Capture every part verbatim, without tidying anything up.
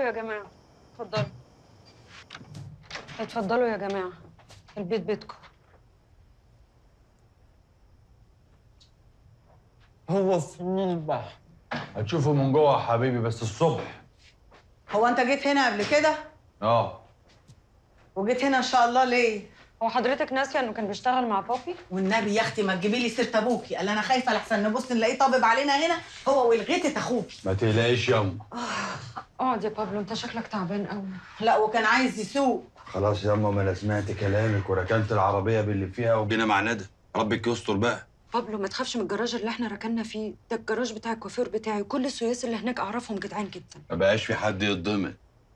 يا جماعه، اتفضلوا. اتفضلوا يا جماعه، البيت بيتكم. هو في البحر هتشوفه من جوه يا حبيبي بس الصبح. هو انت جيت هنا قبل كده؟ اه. وجيت هنا ان شاء الله ليه؟ هو حضرتك ناسيه انه كان بيشتغل مع بابي؟ والنبي يا اختي ما تجيبي لي سيره ابوكي، قال انا خايفه لحسن نبص نلاقيه طابب علينا هنا هو والغيتة اخوكي. ما تقلقيش ياما. اقعد يا بابلو، انت شكلك تعبان قوي. لا وكان عايز يسوق. خلاص ياما، ما انا سمعت كلامك وركنت العربيه باللي فيها وجينا مع ندى. ربك يستر بقى. بابلو ما تخافش من الجراج اللي احنا ركننا فيه، ده الجراج بتاع الكوافير بتاعي، كل السويس اللي هناك اعرفهم جدعان جدا. ما بقاش في حد يتضمن.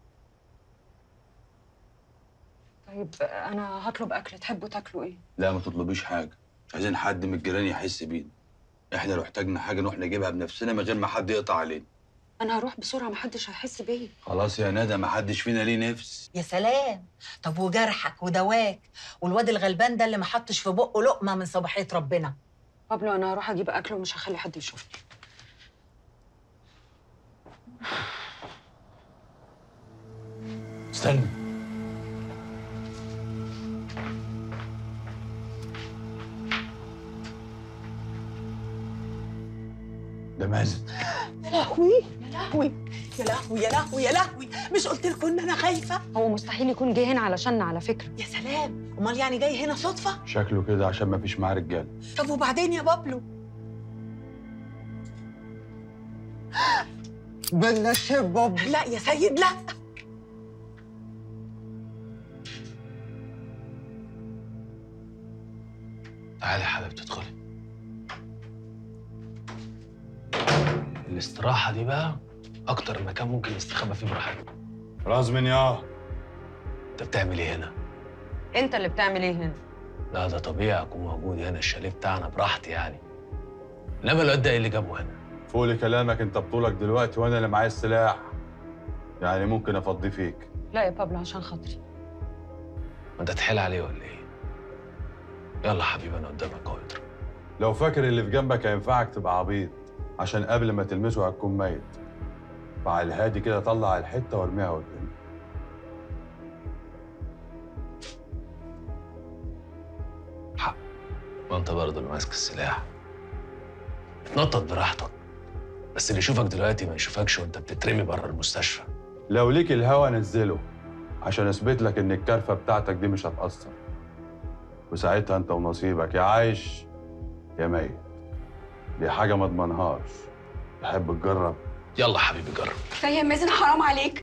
طيب انا هطلب اكل، تحبوا تاكلوا ايه؟ لا ما تطلبيش حاجه، مش عايزين حد من الجيران يحس بينا. احنا لو احتاجنا حاجه نروح نجيبها بنفسنا من غير ما حد يقطع علينا. انا هروح بسرعه، محدش هيحس بيا. خلاص يا ندى، ما حدش فينا ليه نفس. يا سلام. طب وجرحك ودواك والواد الغلبان ده اللي ما حطش في بقه لقمه من صباحيه ربنا. بابلو انا هروح اجيب اكل ومش هخلي حد يشوفني. استنى. ده مازن. يا لهوي يا لهوي يا لهوي يا لهوي يا لهوي، مش قلت لكم ان انا خايفه؟ هو مستحيل يكون جه هنا علشاننا على فكره. يا سلام، امال يعني جاي هنا صدفه؟ شكله كده عشان ما فيش معاه رجاله. طب وبعدين يا بابلو؟ بلاش يا بابا. لا يا سيد لا. تعالي يا حبيبتي ادخلي. الاستراحة دي بقى أكتر مكان ممكن نستخبى فيه براحتنا. رازمن يا. أنت بتعمل إيه هنا؟ انت اللي بتعمل ايه هنا؟ لا ده طبيعي أكون موجود هنا، الشاليه بتاعنا براحتي يعني. إنما الواد ده إيه اللي جابه هنا؟ فوق لكلامك، انت بطولك دلوقتي وانا اللي معايا السلاح. يعني ممكن افضي فيك. لا يا بابلو عشان خاطري. ما أنت تحيل عليه ولا إيه؟ يلا حبيبي أنا قدامك أهو اضرب. لو فاكر اللي في جنبك هينفعك تبقى عبيط، عشان قبل ما تلمسه هتكون ميت. فعلى الهادي كده طلع الحته وارميها قدامي. حق. وأنت برضه اللي ماسك السلاح. اتنطط براحتك. بس اللي يشوفك دلوقتي ما يشوفكش وأنت بتترمي بره المستشفى. لو ليك الهوا نزله عشان اثبت لك ان الكرفه بتاعتك دي مش هتاثر. وساعتها انت ونصيبك، يا عايش يا ميت. دي حاجه ما اضمنهاش. تحب تجرب؟ يلا حبيبي جرب. يا مازن حرام عليك،